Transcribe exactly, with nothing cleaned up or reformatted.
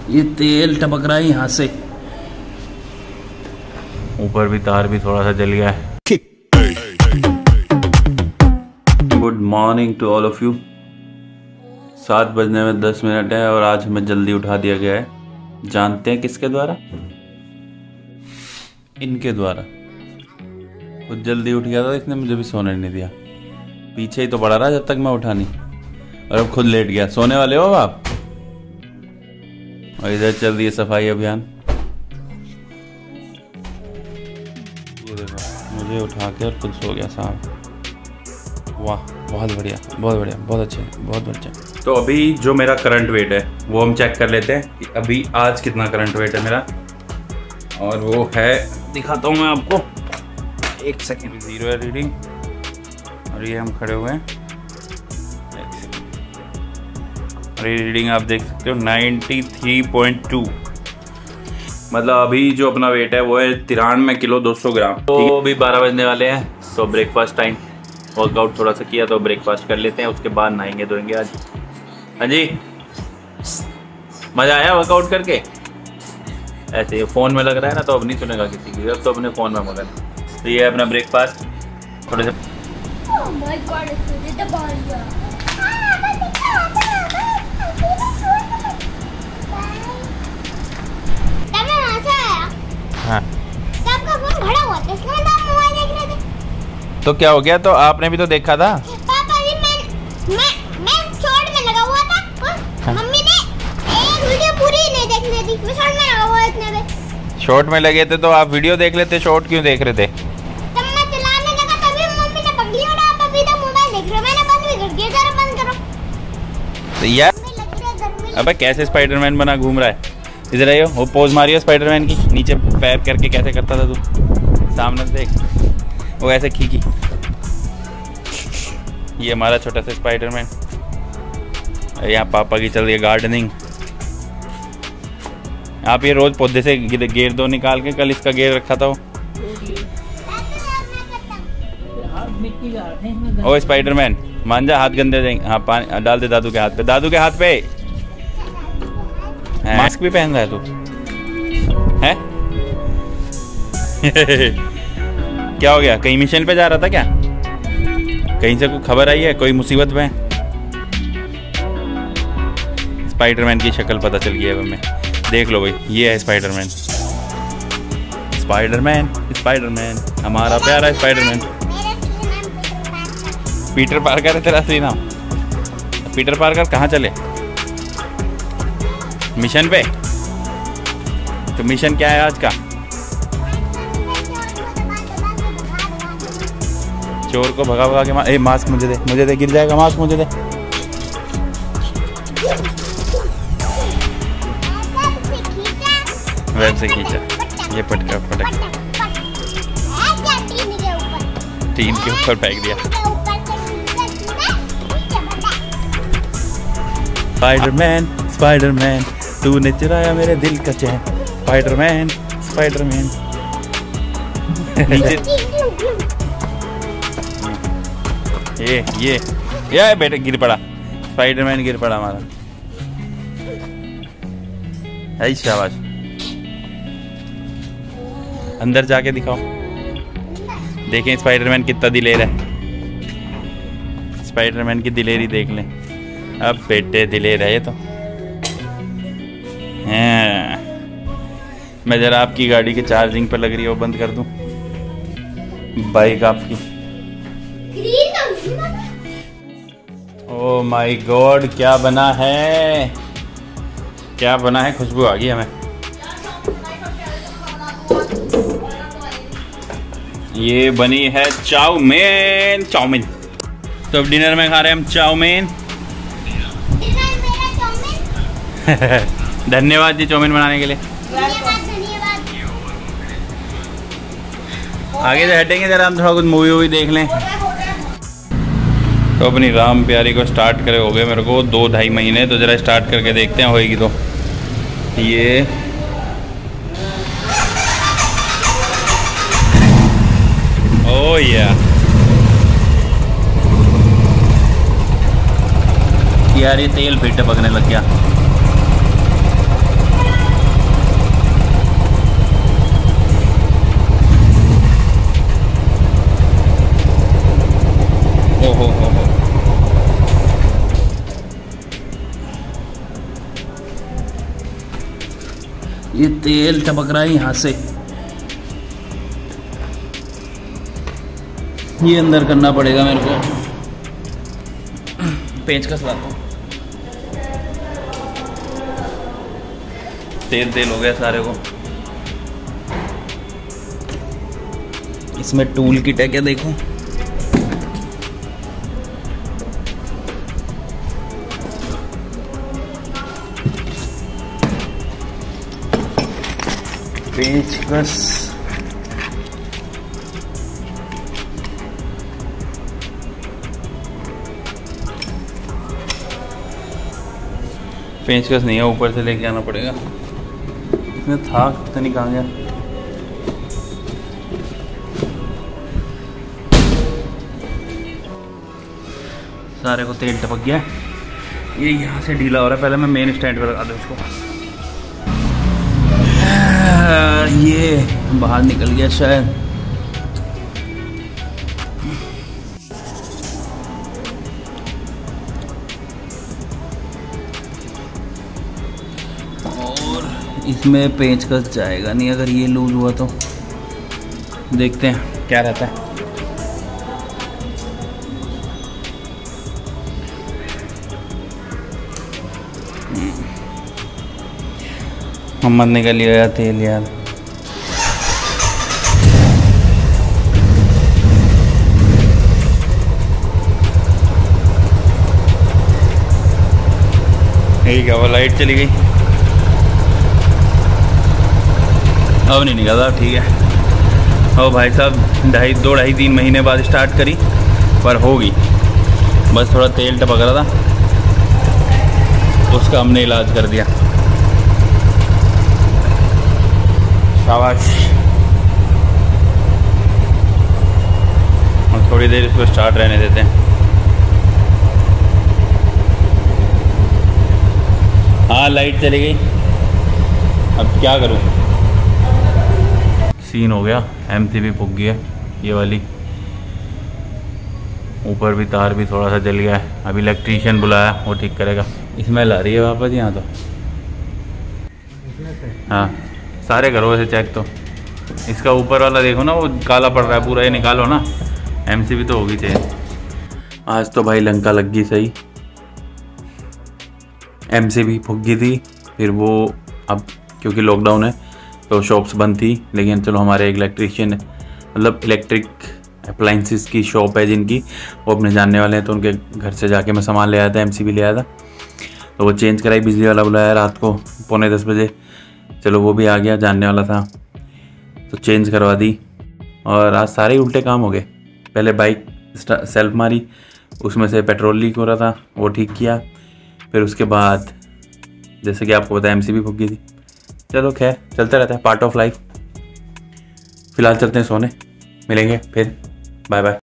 ये तेल टपक रहा है यहाँ से, ऊपर भी तार भी थोड़ा सा जल गया है। Good morning to all of you. सात बजने में दस मिनट है और आज हमें जल्दी उठा दिया गया है। जानते हैं किसके द्वारा? इनके द्वारा। खुद जल्दी उठ गया था, इसने मुझे भी सोने नहीं दिया। पीछे ही तो पड़ा रहा जब तक मैं उठा नहीं, और अब खुद लेट गया। सोने वाले हो आप? और इधर चल रही है सफाई अभियान। ये देखो, मुझे उठा के और खुद सो गया साहब। वाह, बहुत बढ़िया, बहुत बढ़िया, बहुत अच्छे, बहुत अच्छा। तो अभी जो मेरा करंट वेट है वो हम चेक कर लेते हैं कि अभी आज कितना करंट वेट है मेरा। और वो है, दिखाता हूँ मैं आपको, एक सेकेंड। जीरो है रीडिंग, और ये हम खड़े हुए हैं। और ये रीडिंग आप देख सकते हो तिरानवे पॉइंट दो। मतलब अभी जो अपना वेट है वो है तिरानवे किलो दो सौ ग्राम। तो अभी बारह बजने वाले हैं, तो ब्रेकफास्ट टाइम। वर्कआउट थोड़ा सा किया तो ब्रेकफास्ट कर लेते हैं, उसके बाद नहाएंगे धोएंगे आज। हाँ जी, मज़ा आया वर्कआउट करके? ऐसे ये फ़ोन में लग रहा है ना, तो अब नहीं सुनेगा किसी की, अब तो अपने फ़ोन में मगन। तो ये है अपना ब्रेकफास्ट। थोड़े से हाँ। तो क्या हो गया? तो आपने भी तो देखा था। पापा जी, मैं मैं मैं शॉर्ट में लगा हुआ था। हाँ। मम्मी ने एक वीडियो पूरी नहीं देखने दी, मैं शॉर्ट में लगा हुआ इतने में। शॉर्ट में लगे थे तो आप वीडियो देख लेते, शॉर्ट क्यों देख रहे थे? तब मैं चलाने लगा तभी मम्मी ने पकड़ी और आप अभी तक मोबाइल देख रहे हो। मैंने बंद भी कर दिया, जरा बंद करो। तो यार अबे कैसे स्पाइडरमैन बना घूम रहा है? इधर आइयो, वो पोज मारियो स्पाइडरमैन की, नीचे पैर करके कैसे करता था तू, सामने देख, वो ऐसे खींची। ये हमारा छोटा सा स्पाइडरमैन। यहाँ पापा की चल रही है गार्डनिंग। आप ये रोज पौधे से गेर दो निकाल के, कल इसका गेर रखा था वो। ओ स्पाइडरमैन मान जा, हाथ गंदे हो जाएंगे। हाँ, पानी डाल दे दादू के हाथ पे, दादू के हाथ पे। मास्क भी पहन रहा है तू है? क्या हो गया? कहीं मिशन पे जा रहा था क्या? कहीं से कोई खबर आई है, कोई मुसीबत में? स्पाइडरमैन की शक्ल पता चल गई है हमें। देख लो भाई, ये है स्पाइडरमैन। स्पाइडरमैन स्पाइडरमैन हमारा प्यारा स्पाइडरमैन। पीटर पार्कर है तेरा असली नाम? पीटर पार्कर कहाँ चले? मिशन पे? तो मिशन क्या है आज का? चोर को भगा भगा के मा... ए मास्क मुझे दे, मुझे दे, गिर जाएगा मास्क, मुझे दे। वेब से खींचा, ये पटका पटक टीन के ऊपर फेंक दिया। स्पाइडरमैन स्पाइडरमैन तूने चुराया मेरे दिल का चैन। स्पाइडरमैन स्पाइडरमैन नीचे ये ये ये बेटे गिर पड़ा, स्पाइडरमैन गिर पड़ा हमारा। है शाबाश। अंदर जाके दिखाओ, देखें स्पाइडरमैन कितना दिलेर है। स्पाइडरमैन की दिलेरी देख लें। अब बेटे दिलेर है ये तो। हाँ। मैं जरा आपकी गाड़ी के चार्जिंग पे लग रही है वो बंद कर दूं, बाइक आपकी। ओह माय गॉड, क्या बना है, क्या बना है? खुशबू आ गई हमें। ये बनी है चाउमीन। चाउमीन तो अब डिनर में खा रहे हैं हम चाउमीन। धन्यवाद जी चाउमीन बनाने के लिए। धन्यवाद धन्यवाद। आगे से हटेंगे जरा, हम थोड़ा कुछ मूवी वूवी देख लें। तो अपनी राम प्यारी को स्टार्ट करे हो गए मेरे को दो ढाई महीने, तो ज़रा स्टार्ट करके देखते हैं होएगी तो। ये ओ या यार ये तेल फिर टपकने लग गया। ओ हो हो हो ये तेल टपक रहा है यहाँ से, ये अंदर करना पड़ेगा मेरे को। पेचकस लाता हूँ। तेल तेल हो गया सारे को। इसमें टूल किट है क्या, देखो। पेचकस, पेचकस नहीं है, ऊपर से लेके आना पड़ेगा। इसमें था पता नहीं कहाँ गया। सारे को तेल टपक गया है। ये यहाँ से ढीला हो रहा है। पहले मैं मेन स्टैंड पर लगा दूँ इसको। ये बाहर निकल गया शायद। और इसमें पेंचकस जाएगा नहीं अगर ये लूज हुआ तो। देखते हैं क्या रहता है। मोहम्मद निकल लिया तेल यार। ठीक है, वो लाइट चली गई, अब नहीं निकला। ठीक है। ओ भाई साहब, ढाई दो ढाई तीन महीने बाद स्टार्ट करी पर होगी। बस थोड़ा तेल टपक रहा था, उसका हमने इलाज कर दिया। शाबाश। और थोड़ी देर इसको स्टार्ट रहने देते हैं। हाँ, लाइट चली गई, अब क्या करूँ। सीन हो गया, एमसीबी फूक गया ये वाली। ऊपर भी तार भी थोड़ा सा जल गया है। अभी इलेक्ट्रीशियन बुलाया, वो ठीक करेगा। स्मेल आ रही है वापस यहाँ तो। हाँ, सारे करो वैसे चेक। तो इसका ऊपर वाला देखो ना, वो काला पड़ रहा है पूरा, ये निकालो ना। एमसीबी तो होगी चेंज। आज तो भाई लंका लग गई सही। एमसीबी फूक गई थी, फिर वो अब क्योंकि लॉकडाउन है तो शॉप्स बंद थी। लेकिन चलो, हमारे एक इलेक्ट्रीशियन है, मतलब इलेक्ट्रिक अप्लाइंसेस की शॉप है जिनकी, वो अपने जानने वाले हैं। तो उनके घर से जाके मैं सामान ले आया था, एमसीबी ले आया था। तो वो चेंज कराई, बिजली वाला बुलाया रात को पौने दस बजे। चलो वो भी आ गया, जानने वाला था तो चेंज करवा दी। और आज सारे ही उल्टे काम हो गए। पहले बाइक सेल्फ मारी, उसमें से पेट्रोल लीक हो रहा था, वो ठीक किया। फिर उसके बाद जैसे कि आपको पता है एमसीबी फूक गई थी। चलो खैर, चलता रहता है, पार्ट ऑफ लाइफ। फिलहाल चलते हैं सोने, मिलेंगे फिर, बाय बाय।